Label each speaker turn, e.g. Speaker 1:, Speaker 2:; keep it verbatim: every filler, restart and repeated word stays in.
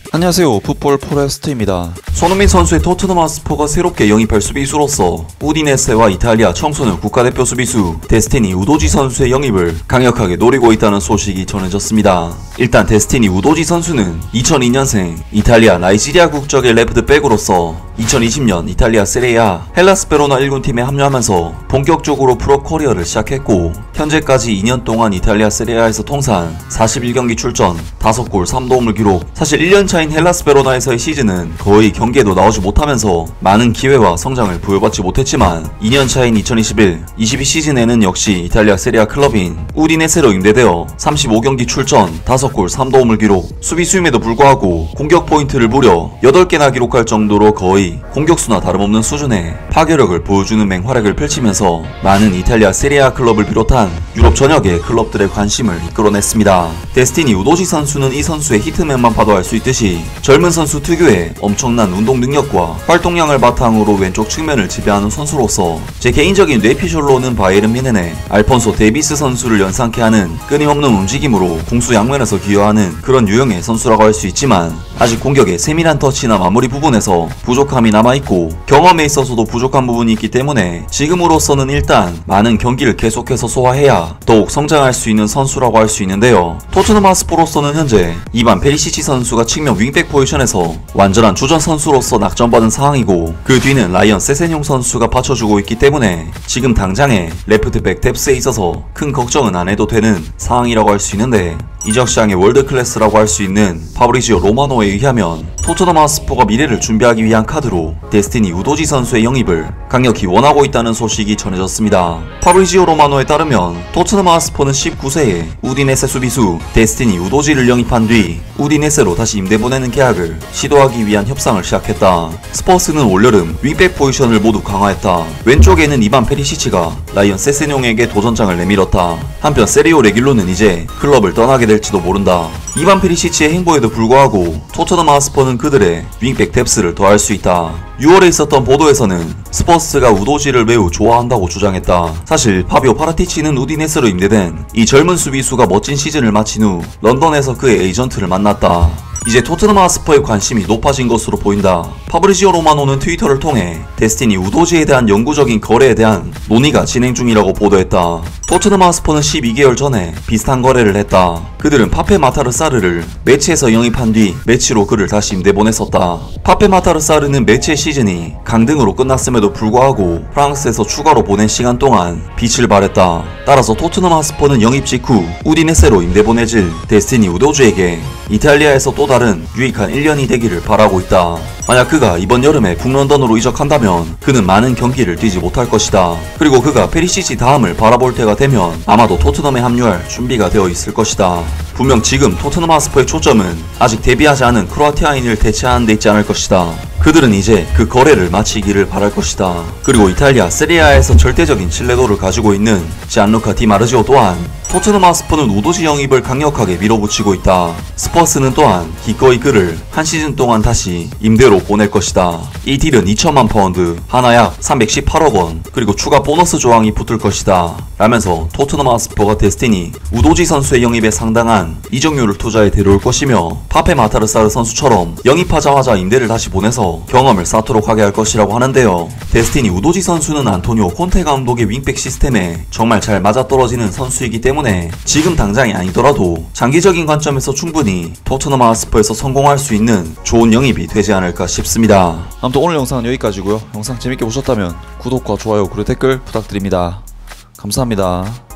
Speaker 1: 안녕하세요, 풋볼 포레스트입니다.
Speaker 2: 손흥민 선수의 토트넘 하스퍼가 새롭게 영입할 수비수로서 우디네세와 이탈리아 청소년 국가대표 수비수 데스티니 우도지 선수의 영입을 강력하게 노리고 있다는 소식이 전해졌습니다. 일단 데스티니 우도지 선수는 이천이 년생 이탈리아 나이지리아 국적의 레프트백으로서 이천이십 년 이탈리아 세리아 헬라스 베로나 일 군 팀에 합류하면서 본격적으로 프로 커리어를 시작했고, 현재까지 이 년 동안 이탈리아 세리아에서 통산 사십일 경기 출전, 다섯 골 삼 도움을 기록. 사실 일 년 차인 헬라스 베로나에서의 시즌은 거의 경기에도 나오지 못하면서 많은 기회와 성장을 부여받지 못했지만, 이 년 차인 이천이십일 이십이 시즌에는 역시 이탈리아 세리아 클럽인 우디네세로 임대되어 삼십오 경기 출전, 다섯 골 삼 도움을 기록. 수비수임에도 불구하고 공격 포인트를 무려 여덟 개나 기록할 정도로 거의 공격수나 다름없는 수준의 파괴력을 보여주는 맹활약을 펼치면서 많은 이탈리아 세리아 클럽을 비롯한 유럽 전역의 클럽들의 관심을 이끌어냈습니다. 데스티니 우도지 선수는 이 선수의 히트맨만 봐도 알 수 있듯이 젊은 선수 특유의 엄청난 운동 능력과 활동량을 바탕으로 왼쪽 측면을 지배하는 선수로서 제 개인적인 뇌피셜로는 바이에른 뮌헨의 알폰소 데이비스 선수를 연상케 하는 끊임없는 움직임으로 공수 양면에서 기여하는 그런 유형의 선수라고 할 수 있지만, 아직 공격의 세밀한 터치나 마무리 부분에서 부족함이 남아있고 경험에 있어서도 부족한 부분이 있기 때문에 지금으로서는 일단 많은 경기를 계속해서 소화해야 더욱 성장할 수 있는 선수라고 할 수 있는데요. 토트넘 하스퍼로서는 현재 이반 페리시치 선수가 측면 윙백 포지션에서 완전한 주전 선수로서 낙점받은 상황이고, 그 뒤는 라이언 세세뇽 선수가 받쳐주고 있기 때문에 지금 당장의 레프트백 뎁스에 있어서 큰 걱정은 안 해도 되는 상황이라고 할 수 있는데, 이적시장의 월드클래스라고 할 수 있는 파브리지오 로마노에 의하면 토트넘 하스퍼가 미래를 준비하기 위한 카드로 데스티니 우도지 선수의 영입을 강력히 원하고 있다는 소식이 전해졌습니다. 파브리지오 로마노에 따르면 토트넘 하스퍼는 십구 세에 우디네세 수비수 데스티니 우도지를 영입한 뒤 우디네세로 다시 임대 보내는 계약을 시도하기 위한 협상을 시작했다. 스퍼스는 올여름 윙백 포지션을 모두 강화했다. 왼쪽에는 이반 페리시치가 라이언 세세뇽에게 도전장을 내밀었다. 한편 세리오 레길로는 이제 클럽을 떠나게 될지도 모른다. 이반 페리시치의 행보에도 불구하고 토트넘 하스퍼는 그들의 윙백 뎁스를 더할 수 있다. 유월에 있었던 보도에서는 스퍼스가 우도지를 매우 좋아한다고 주장했다. 사실 파비오 파라티치는 우디네스로 임대된 이 젊은 수비수가 멋진 시즌을 마친 후 런던에서 그의 에이전트를 만났다. 이제 토트넘 하스퍼의 관심이 높아진 것으로 보인다. 파브리지오 로마노는 트위터를 통해 데스티니 우도지에 대한 영구적인 거래에 대한 논의가 진행 중이라고 보도했다. 토트넘 하스퍼는 십이 개월 전에 비슷한 거래를 했다. 그들은 파페 마타르사르를 매치에서 영입한 뒤 매치로 그를 다시 임대 보냈었다. 파페 마타르사르는 매치의 시즌이 강등으로 끝났음에도 불구하고 프랑스에서 추가로 보낸 시간 동안 빛을 발했다. 따라서 토트넘 하스퍼는 영입 직후 우디네세로 임대 보내질 데스티니 우도지에게 이탈리아에서 또 다른 유익한 일 년이 되기를 바라고 있다. 만약 그가 이번 여름에 북런던으로 이적한다면 그는 많은 경기를 뛰지 못할 것이다. 그리고 그가 페리시치 다음을 바라볼 때가 되면 아마도 토트넘에 합류할 준비가 되어 있을 것이다. 분명 지금 토트넘 하스퍼의 초점은 아직 데뷔하지 않은 크로아티아인을 대체하는 데 있지 않을 것이다. 그들은 이제 그 거래를 마치기를 바랄 것이다. 그리고 이탈리아 세리아에서 절대적인 신뢰도를 가지고 있는 지안루카 디마르지오 또한 토트넘 하스퍼는 우도지 영입을 강력하게 밀어붙이고 있다. 스퍼스는 또한 기꺼이 그를 한 시즌 동안 다시 임대로 보낼 것이다. 이 딜은 이천만 파운드, 하나 약 삼백십팔억 원, 그리고 추가 보너스 조항이 붙을 것이다 라면서 토트넘 하스퍼가 데스티니 우도지 선수의 영입에 상당한 이적료를 투자해 데려올 것이며, 파페 마타르사르 선수처럼 영입하자마자 임대를 다시 보내서 경험을 쌓도록 하게 할 것이라고 하는데요. 데스티니 우도지 선수는 안토니오 콘테 감독의 윙백 시스템에 정말 잘 맞아떨어지는 선수이기 때문에 지금 당장이 아니더라도 장기적인 관점에서 충분히 토트넘 하스퍼에서 성공할 수 있는 좋은 영입이 되지 않을까 싶습니다.
Speaker 1: 아무튼 오늘 영상은 여기까지고요. 영상 재밌게 보셨다면 구독과 좋아요 그리고 댓글 부탁드립니다. 감사합니다.